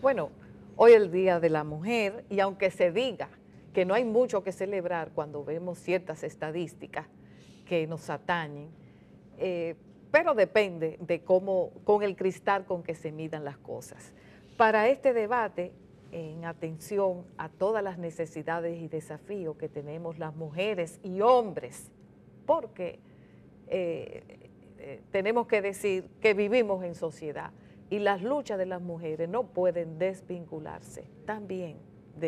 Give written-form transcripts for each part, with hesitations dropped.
Bueno, hoy es el Día de la Mujer y aunque se diga que no hay mucho que celebrar cuando vemos ciertas estadísticas que nos atañen, pero depende de cómo, con el cristal con que se midan las cosas. Para este debate, en atención a todas las necesidades y desafíos que tenemos las mujeres y hombres, porque tenemos que decir que vivimos en sociedad y las luchas de las mujeres no pueden desvincularse también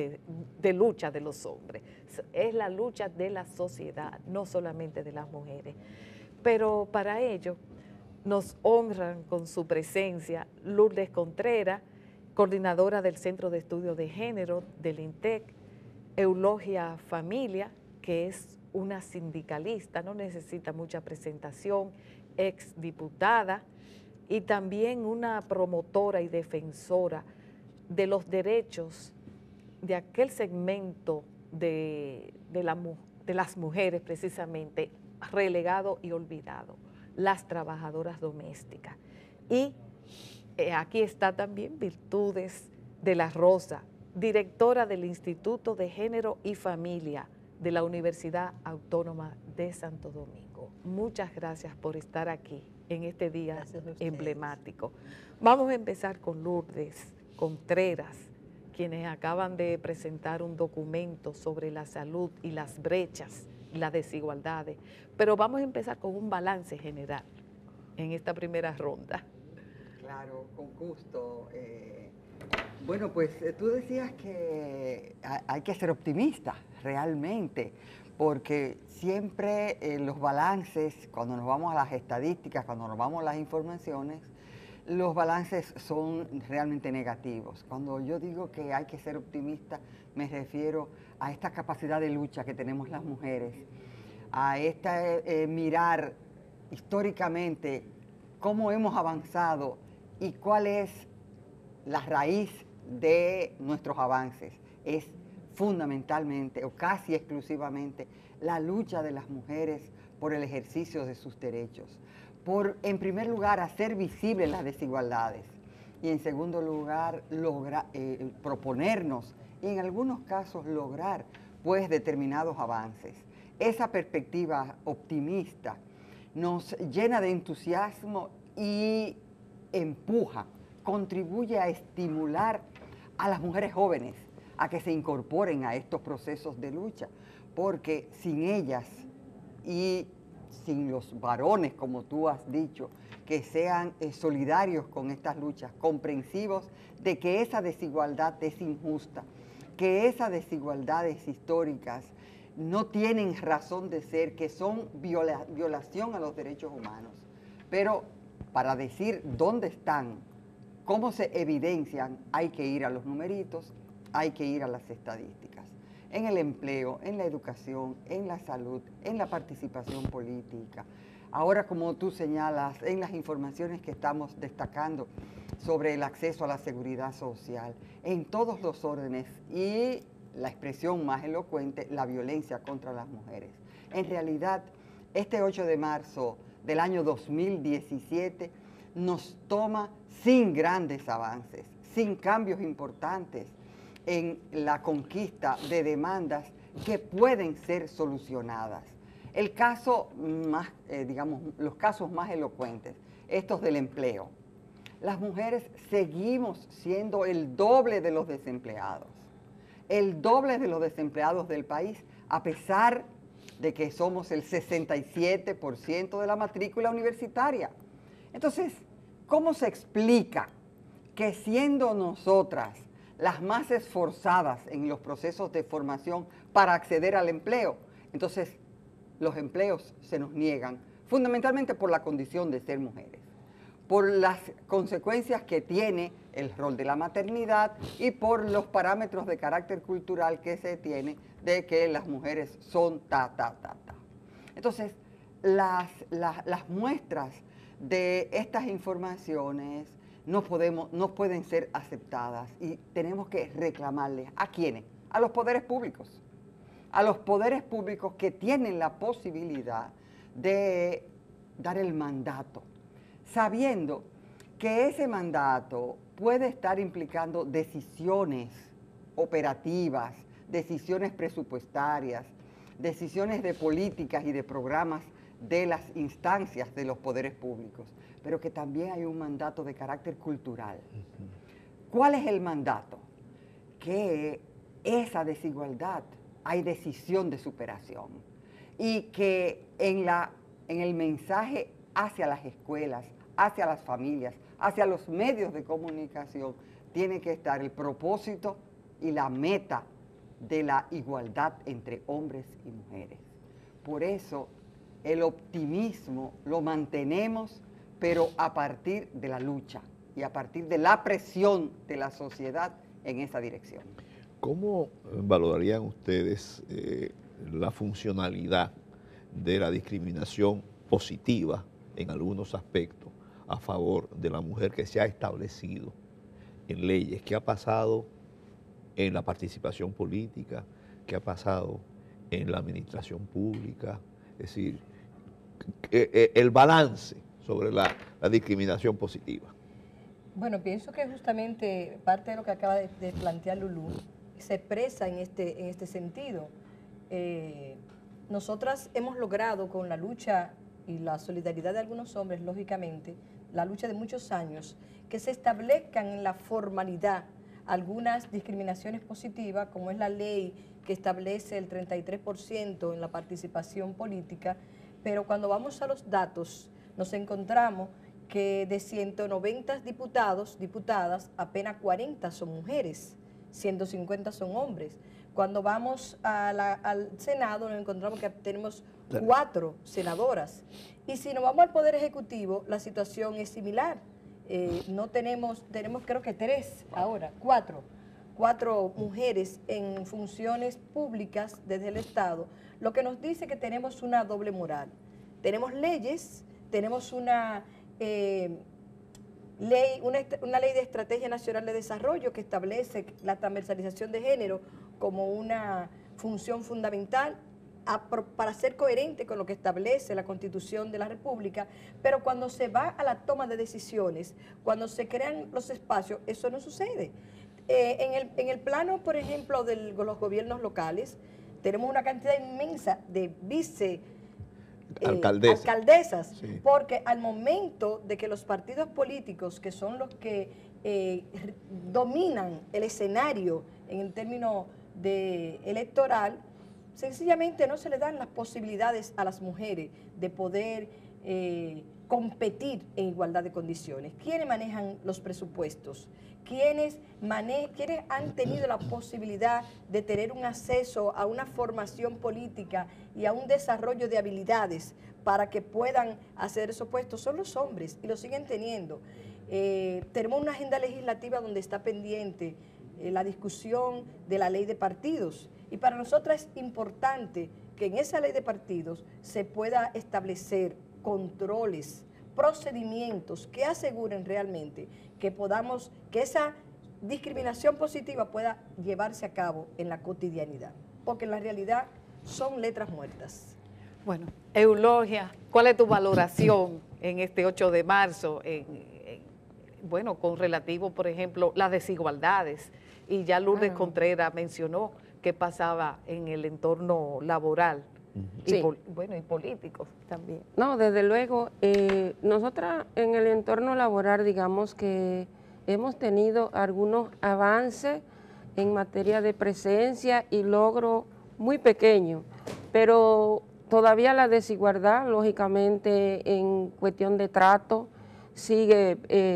de lucha de los hombres. Es la lucha de la sociedad, no solamente de las mujeres. Pero para ello nos honran con su presencia Lourdes Contreras, coordinadora del Centro de Estudios de Género del INTEC, Eulogia Familia, que es una sindicalista, no necesita mucha presentación, exdiputada, y también una promotora y defensora de los derechos de aquel segmento de las mujeres precisamente relegado y olvidado, las trabajadoras domésticas. Y aquí está también Virtudes de la Rosa, directora del Instituto de Género y Familia de la Universidad Autónoma de Santo Domingo. Muchas gracias por estar aquí en este día emblemático. Vamos a empezar con Lourdes Contreras, quienes acaban de presentar un documento sobre la salud y las brechas y las desigualdades, pero vamos a empezar con un balance general en esta primera ronda. Claro, con gusto. Bueno, pues tú decías que hay que ser optimista realmente, porque siempre los balances, cuando nos vamos a las estadísticas, cuando nos vamos a las informaciones, los balances son realmente negativos. Cuando yo digo que hay que ser optimista, me refiero a esta capacidad de lucha que tenemos las mujeres, a mirar históricamente cómo hemos avanzado y cuál es la raíz de nuestros avances. Es fundamentalmente o casi exclusivamente la lucha de las mujeres por el ejercicio de sus derechos. Por, en primer lugar, hacer visibles las desigualdades y en segundo lugar, proponernos y en algunos casos lograr pues determinados avances. Esa perspectiva optimista nos llena de entusiasmo y empuja, contribuye a estimular a las mujeres jóvenes a que se incorporen a estos procesos de lucha, porque sin ellas y sin los varones, como tú has dicho, que sean solidarios con estas luchas, comprensivos de que esa desigualdad es injusta, que esas desigualdades históricas no tienen razón de ser, que son violación a los derechos humanos. Pero para decir dónde están, cómo se evidencian, hay que ir a los numeritos, hay que ir a las estadísticas. En el empleo, en la educación, en la salud, en la participación política. Ahora, como tú señalas, en las informaciones que estamos destacando sobre el acceso a la seguridad social, en todos los órdenes y la expresión más elocuente, la violencia contra las mujeres. En realidad, este 8 de marzo del año 2017 nos toma sin grandes avances, sin cambios importantes en la conquista de demandas que pueden ser solucionadas. El caso más, los casos más elocuentes, estos del empleo. Las mujeres seguimos siendo el doble de los desempleados. El doble de los desempleados del país, a pesar de que somos el 67% de la matrícula universitaria. Entonces, ¿cómo se explica que siendo nosotras las más esforzadas en los procesos de formación para acceder al empleo, entonces los empleos se nos niegan, fundamentalmente por la condición de ser mujeres, por las consecuencias que tiene el rol de la maternidad y por los parámetros de carácter cultural que se tiene de que las mujeres son Entonces, las muestras de estas informaciones no pueden ser aceptadas y tenemos que reclamarles. ¿A quiénes? A los poderes públicos. A los poderes públicos que tienen la posibilidad de dar el mandato, sabiendo que ese mandato puede estar implicando decisiones operativas, decisiones presupuestarias, decisiones de políticas y de programas de las instancias de los poderes públicos, pero que también hay un mandato de carácter cultural. ¿Cuál es el mandato? Que esa desigualdad hay decisión de superación y que en el mensaje hacia las escuelas, hacia las familias, hacia los medios de comunicación, tiene que estar el propósito y la meta de la igualdad entre hombres y mujeres. Por eso el optimismo lo mantenemos, pero a partir de la lucha y a partir de la presión de la sociedad en esa dirección. ¿Cómo valorarían ustedes la funcionalidad de la discriminación positiva en algunos aspectos a favor de la mujer que se ha establecido en leyes? ¿Qué ha pasado en la participación política? ¿Qué ha pasado en la administración pública? Es decir, el balance sobre la discriminación positiva. Bueno, pienso que justamente parte de lo que acaba de plantear Lulú se expresa en este sentido. Nosotras hemos logrado con la lucha y la solidaridad de algunos hombres, lógicamente, la lucha de muchos años, que se establezcan en la formalidad algunas discriminaciones positivas, como es la ley que establece el 33% en la participación política, pero cuando vamos a los datos nos encontramos que de 190 diputados, diputadas, apenas 40 son mujeres, 150 son hombres. Cuando vamos al Senado nos encontramos que tenemos 4 senadoras. Y si nos vamos al Poder Ejecutivo, la situación es similar. No tenemos creo que 3 ahora, 4 mujeres en funciones públicas desde el Estado, lo que nos dice que tenemos una doble moral. Tenemos leyes, tenemos una ley de Estrategia Nacional de Desarrollo que establece la transversalización de género como una función fundamental para ser coherente con lo que establece la Constitución de la República, pero cuando se va a la toma de decisiones, cuando se crean los espacios, eso no sucede. En el plano, por ejemplo, de los gobiernos locales, tenemos una cantidad inmensa de alcaldesas, sí. Porque al momento de que los partidos políticos, que son los que dominan el escenario en el término electoral, sencillamente no se le dan las posibilidades a las mujeres de poder competir en igualdad de condiciones. ¿Quiénes manejan los presupuestos? ¿Quiénes han tenido la posibilidad de tener un acceso a una formación política y a un desarrollo de habilidades para que puedan hacer esos puestos? Son los hombres y lo siguen teniendo. Tenemos una agenda legislativa donde está pendiente la discusión de la ley de partidos, y para nosotros es importante que en esa ley de partidos se pueda establecer controles, procedimientos que aseguren realmente que esa discriminación positiva pueda llevarse a cabo en la cotidianidad, porque en la realidad son letras muertas. Bueno, Eulogia, ¿cuál es tu valoración en este 8 de marzo? Bueno, con relativo, por ejemplo, las desigualdades, y ya Lourdes Contreras mencionó qué pasaba en el entorno laboral. Sí. Y políticos también. No, desde luego, nosotras en el entorno laboral, digamos que hemos tenido algunos avances en materia de presencia y logro muy pequeños, pero todavía la desigualdad, lógicamente, en cuestión de trato, sigue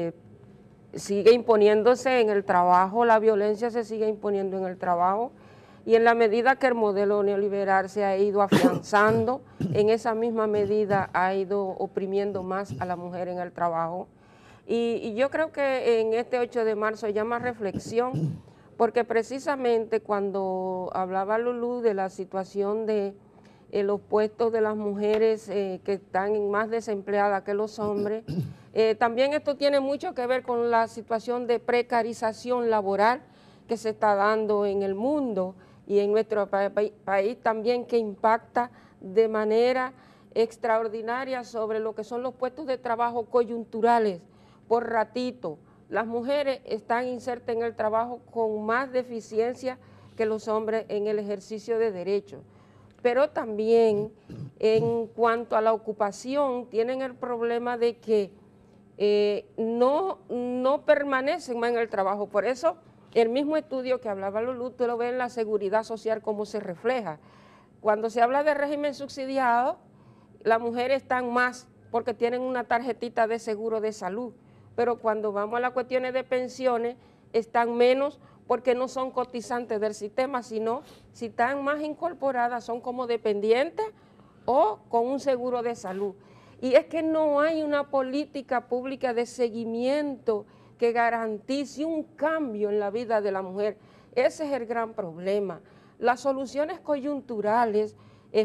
imponiéndose en el trabajo, la violencia se sigue imponiendo en el trabajo, y en la medida que el modelo neoliberal se ha ido afianzando, en esa misma medida ha ido oprimiendo más a la mujer en el trabajo. Y yo creo que en este 8 de marzo llama reflexión, porque precisamente cuando hablaba Lulú de la situación de los puestos de las mujeres que están más desempleadas que los hombres, también esto tiene mucho que ver con la situación de precarización laboral que se está dando en el mundo y en nuestro país también, que impacta de manera extraordinaria sobre lo que son los puestos de trabajo coyunturales por ratito, las mujeres están insertas en el trabajo con más deficiencia que los hombres en el ejercicio de derechos. Pero también en cuanto a la ocupación, tienen el problema de que no permanecen más en el trabajo. Por eso, el mismo estudio que hablaba Lulú, tú lo ves en la seguridad social, cómo se refleja. Cuando se habla de régimen subsidiado, las mujeres están más porque tienen una tarjetita de seguro de salud, pero cuando vamos a las cuestiones de pensiones, están menos porque no son cotizantes del sistema, sino si están más incorporadas, son como dependientes o con un seguro de salud. Y es que no hay una política pública de seguimiento que garantice un cambio en la vida de la mujer. Ese es el gran problema. Las soluciones coyunturales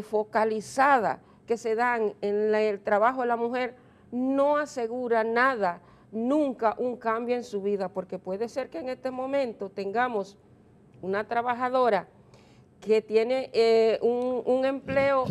focalizadas que se dan en el trabajo de la mujer no aseguran nada, nunca un cambio en su vida, porque puede ser que en este momento tengamos una trabajadora que tiene un empleo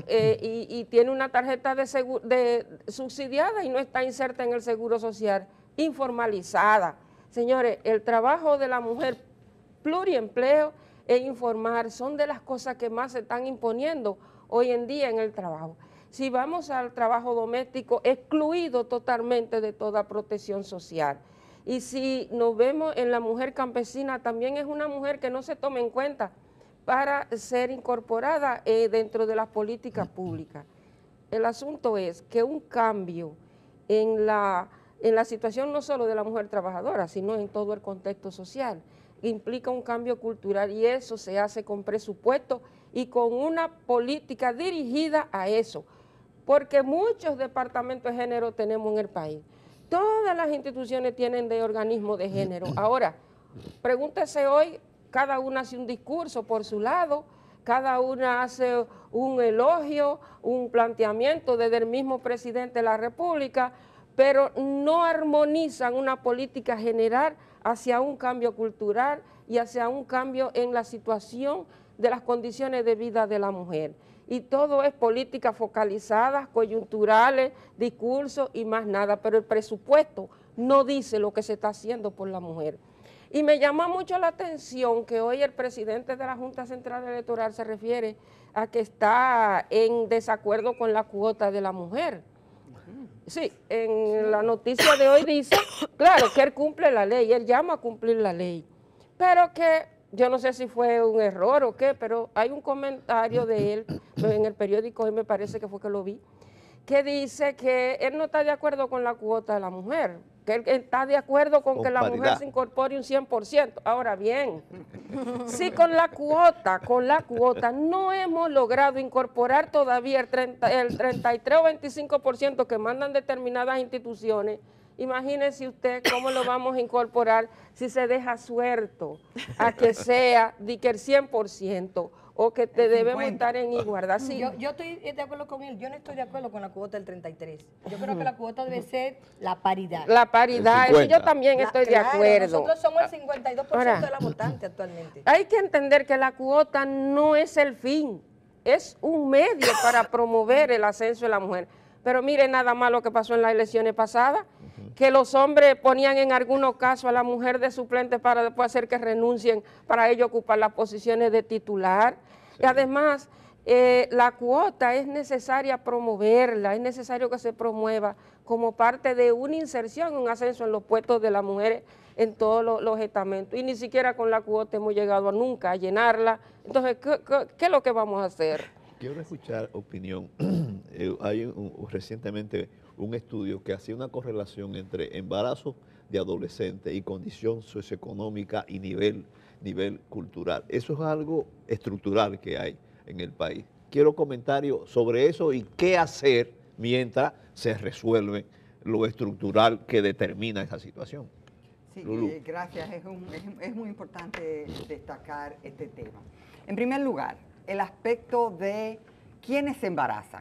y tiene una tarjeta de subsidiada y no está inserta en el seguro social, informalizada. Señores, el trabajo de la mujer pluriempleo e informar son de las cosas que más se están imponiendo hoy en día en el trabajo. Si vamos al trabajo doméstico, excluido totalmente de toda protección social. Y si nos vemos en la mujer campesina, también es una mujer que no se toma en cuenta para ser incorporada dentro de las políticas públicas. El asunto es que un cambio en la situación no solo de la mujer trabajadora, sino en todo el contexto social, implica un cambio cultural y eso se hace con presupuesto y con una política dirigida a eso, porque muchos departamentos de género tenemos en el país. Todas las instituciones tienen de organismo de género. Ahora, pregúntese hoy, cada una hace un discurso por su lado, cada una hace un elogio, un planteamiento desde el mismo presidente de la República, pero no armonizan una política general hacia un cambio cultural y hacia un cambio en la situación de las condiciones de vida de la mujer. Y todo es políticas focalizadas, coyunturales, discursos y más nada, pero el presupuesto no dice lo que se está haciendo por la mujer. Y me llama mucho la atención que hoy el presidente de la Junta Central Electoral se refiere a que está en desacuerdo con la cuota de la mujer. Sí, en la noticia de hoy dice, claro, que él cumple la ley, él llama a cumplir la ley, pero que yo no sé si fue un error o qué, pero hay un comentario de él en el periódico, hoy me parece que fue que lo vi, que dice que él no está de acuerdo con la cuota de la mujer, que él está de acuerdo con que la mujer se incorpore un 100%. Ahora bien, si con la cuota no hemos logrado incorporar todavía el 33 o 25% que mandan determinadas instituciones, imagínese usted cómo lo vamos a incorporar si se deja suelto a que sea de que el 100% o que te debemos estar en igualdad. Sí. Yo estoy de acuerdo con él, yo no estoy de acuerdo con la cuota del 33. Yo creo que la cuota debe ser la paridad. La paridad, yo también estoy de acuerdo. Nosotros somos el 52% de la votante actualmente. Hay que entender que la cuota no es el fin, es un medio para promover el ascenso de la mujer. Pero mire nada más lo que pasó en las elecciones pasadas, que los hombres ponían en algunos casos a la mujer de suplente para después hacer que renuncien para ellos ocupar las posiciones de titular. Sí. Y además, la cuota es necesaria promoverla, es necesario que se promueva como parte de una inserción, un ascenso en los puestos de las mujeres en todos los estamentos. Y ni siquiera con la cuota hemos llegado nunca a llenarla. Entonces, ¿qué es lo que vamos a hacer? Quiero escuchar opinión. Hay recientemente un estudio que hacía una correlación entre embarazo de adolescentes y condición socioeconómica y nivel cultural. Eso es algo estructural que hay en el país. Quiero comentarios sobre eso y qué hacer mientras se resuelve lo estructural que determina esa situación. Sí, gracias. Es muy importante destacar este tema. En primer lugar, el aspecto de quiénes se embarazan.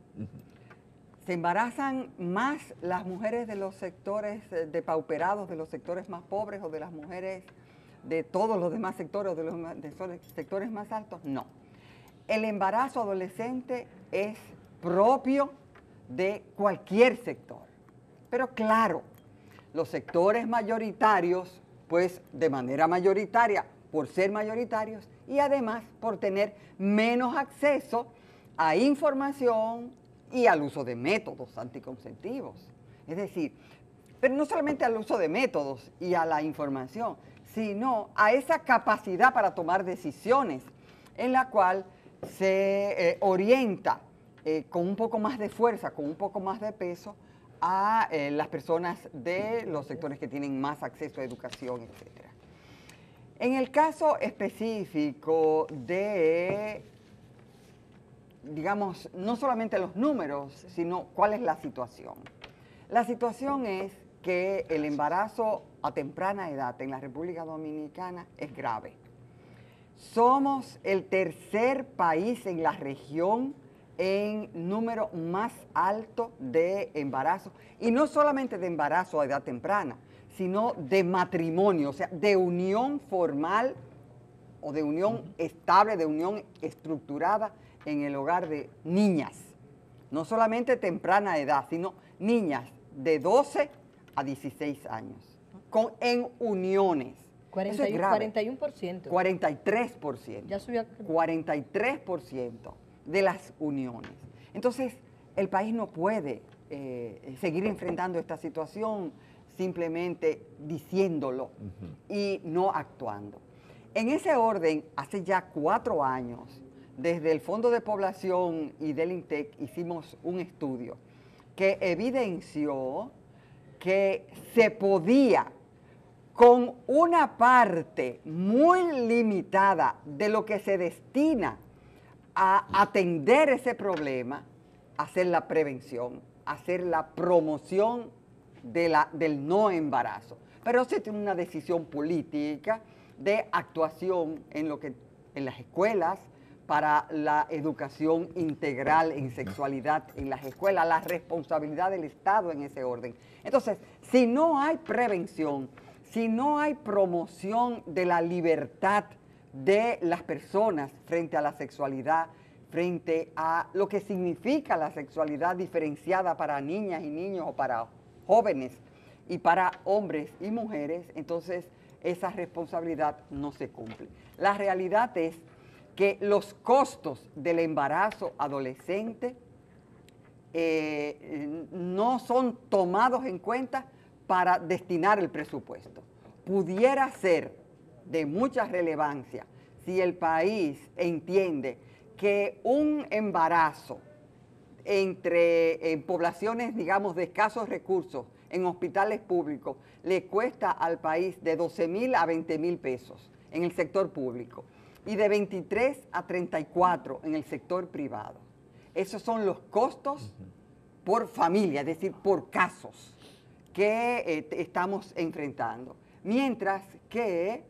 Se embarazan más las mujeres de los sectores depauperados, de los sectores más pobres o de las mujeres de todos los demás sectores o de los sectores más altos. No. El embarazo adolescente es propio de cualquier sector. Pero claro, Los sectores mayoritarios, pues de manera mayoritaria, por ser mayoritarios y además por tener menos acceso a información y al uso de métodos anticonceptivos. Es decir, pero no solamente al uso de métodos y a la información, sino a esa capacidad para tomar decisiones en la cual se orienta con un poco más de fuerza, con un poco más de peso a las personas de los sectores que tienen más acceso a educación, etc. En el caso específico de, digamos, no solamente los números, sino cuál es la situación. La situación es que el embarazo a temprana edad en la República Dominicana es grave. Somos el tercer país en la región en número más alto de embarazo, y no solamente de embarazo a edad temprana, sino de matrimonio, o sea, de unión formal o de unión estable, de unión estructurada en el hogar de niñas. No solamente temprana edad, sino niñas de 12 a 16 años, en uniones. 41%. 43%. Ya subió. 43% de las uniones. Entonces, el país no puede seguir enfrentando esta situación simplemente diciéndolo y no actuando. En ese orden, hace ya 4 años, desde el Fondo de Población y del INTEC hicimos un estudio que evidenció que se podía, con una parte muy limitada de lo que se destina a atender ese problema, hacer la prevención, hacer la promoción del no embarazo. Pero se tiene una decisión política de actuación en las escuelas, para la educación integral en sexualidad en las escuelas, la responsabilidad del Estado en ese orden. Entonces, si no hay prevención, si no hay promoción de la libertad de las personas frente a la sexualidad, frente a lo que significa la sexualidad diferenciada para niñas y niños o para jóvenes y para hombres y mujeres, entonces esa responsabilidad no se cumple. La realidad es que los costos del embarazo adolescente no son tomados en cuenta para destinar el presupuesto. Pudiera ser de mucha relevancia si el país entiende que un embarazo en poblaciones, digamos, de escasos recursos, en hospitales públicos, le cuesta al país de 12,000 a 20,000 pesos en el sector público y de 23 a 34 en el sector privado. Esos son los costos por familia, es decir, por casos que estamos enfrentando. Mientras que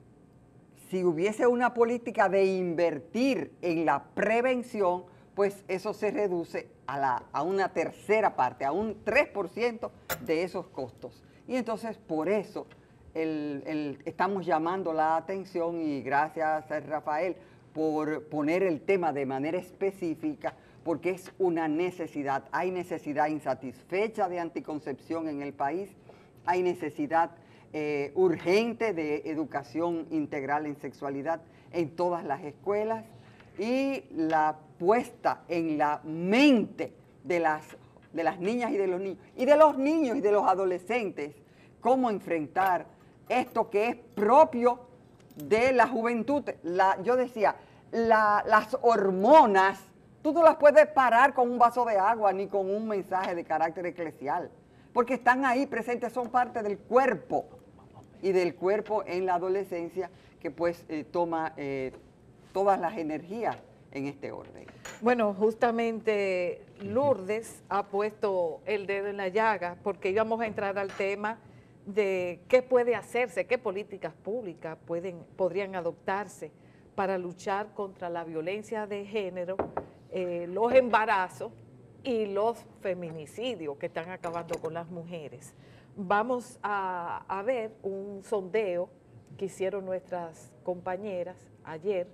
si hubiese una política de invertir en la prevención, pues eso se reduce a una tercera parte, a un 3% de esos costos. Y entonces por eso estamos llamando la atención, y gracias a Rafael por poner el tema de manera específica, porque es una necesidad. Hay necesidad insatisfecha de anticoncepción en el país, hay necesidad urgente de educación integral en sexualidad en todas las escuelas, y la puesta en la mente de las niñas y de los niños, y de los niños y de los adolescentes, cómo enfrentar esto que es propio de la juventud. Yo decía, las hormonas, tú no las puedes parar con un vaso de agua ni con un mensaje de carácter eclesial, porque están ahí presentes, son parte del cuerpo, y del cuerpo en la adolescencia, que pues toma todas las energías en este orden. Bueno, justamente Lourdes ha puesto el dedo en la llaga, porque íbamos a entrar al tema de qué puede hacerse, qué políticas públicas podrían adoptarse para luchar contra la violencia de género, los embarazos y los feminicidios que están acabando con las mujeres. Vamos a ver un sondeo que hicieron nuestras compañeras ayer,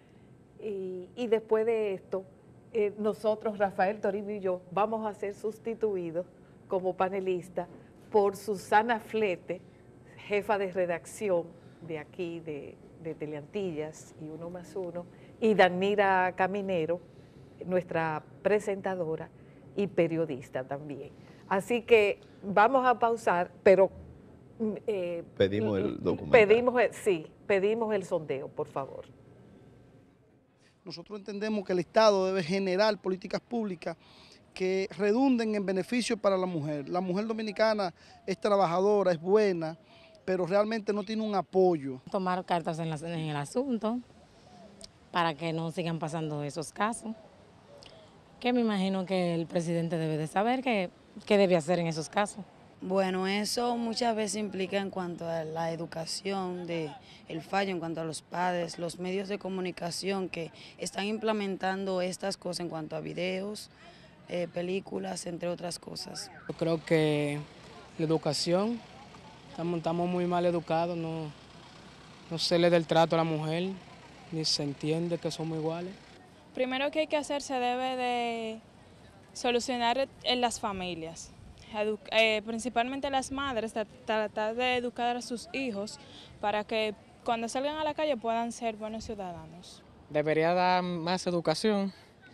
y después de esto, nosotros, Rafael Toribio y yo, vamos a ser sustituidos como panelistas por Susana Flete, jefa de redacción de aquí, de Teleantillas y Uno más Uno, y Danira Caminero, nuestra presentadora y periodista también. Así que vamos a pausar, pero pedimos el documental. Pedimos el sondeo, por favor. Nosotros entendemos que el Estado debe generar políticas públicas que redunden en beneficio para la mujer. La mujer dominicana es trabajadora, es buena, pero realmente no tiene un apoyo. Tomar cartas en el asunto para que no sigan pasando esos casos, que me imagino que el presidente debe de saber qué debe hacer en esos casos. Bueno, eso muchas veces implica en cuanto a la educación, el fallo en cuanto a los padres, los medios de comunicación que están implementando estas cosas en cuanto a videos, películas, entre otras cosas. Yo creo que la educación, estamos muy mal educados, no se le da el trato a la mujer, ni se entiende que somos iguales. Primero que hay que hacer se debe de solucionar en las familias. Principalmente las madres, tratar de educar a sus hijos para que cuando salgan a la calle puedan ser buenos ciudadanos. Debería dar más educación,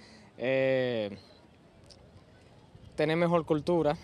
tener mejor cultura,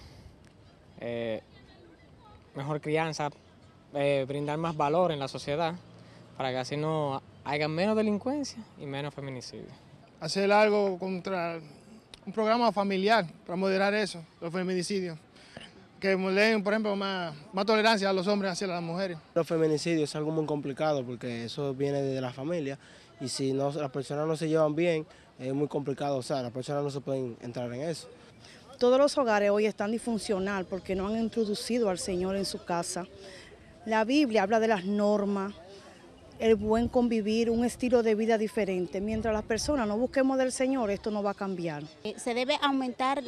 mejor crianza, brindar más valor en la sociedad para que así no haya menos delincuencia y menos feminicidio. Hacer algo contra un programa familiar para moderar eso, los feminicidios. Que den, por ejemplo, más tolerancia a los hombres hacia las mujeres. Los feminicidios es algo muy complicado porque eso viene de la familia y si no, las personas no se llevan bien, es muy complicado, o sea, las personas no se pueden entrar en eso. Todos los hogares hoy están disfuncional porque no han introducido al Señor en su casa. La Biblia habla de las normas, el buen convivir, un estilo de vida diferente. Mientras las personas no busquemos del Señor, esto no va a cambiar. Se debe aumentar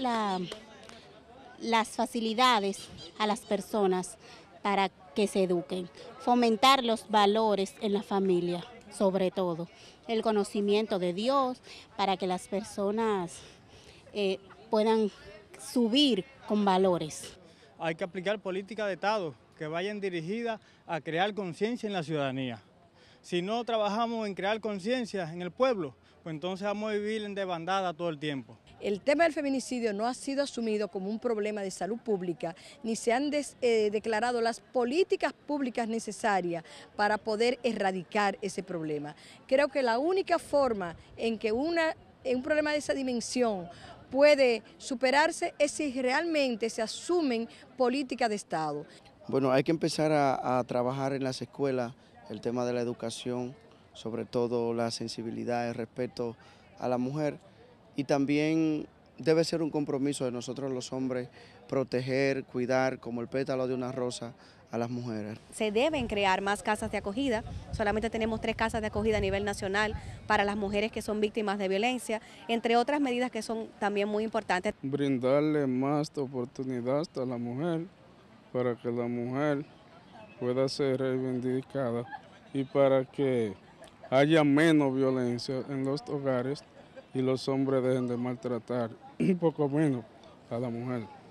las facilidades a las personas para que se eduquen, fomentar los valores en la familia, sobre todo, el conocimiento de Dios para que las personas puedan subir con valores. Hay que aplicar políticas de Estado que vayan dirigidas a crear conciencia en la ciudadanía. Si no trabajamos en crear conciencia en el pueblo, pues entonces vamos a vivir en desbandada todo el tiempo. El tema del feminicidio no ha sido asumido como un problema de salud pública, ni se han declarado las políticas públicas necesarias para poder erradicar ese problema. Creo que la única forma en que un problema de esa dimensión puede superarse es si realmente se asumen políticas de Estado. Bueno, hay que empezar a trabajar en las escuelas el tema de la educación, sobre todo la sensibilidad, el respeto a la mujer, y también debe ser un compromiso de nosotros los hombres proteger, cuidar como el pétalo de una rosa a las mujeres. Se deben crear más casas de acogida, solamente tenemos 3 casas de acogida a nivel nacional para las mujeres que son víctimas de violencia, entre otras medidas que son también muy importantes. Brindarle más oportunidad a la mujer para que la mujer pueda ser reivindicada y para que haya menos violencia en los hogares y los hombres dejen de maltratar un poco menos a la mujer.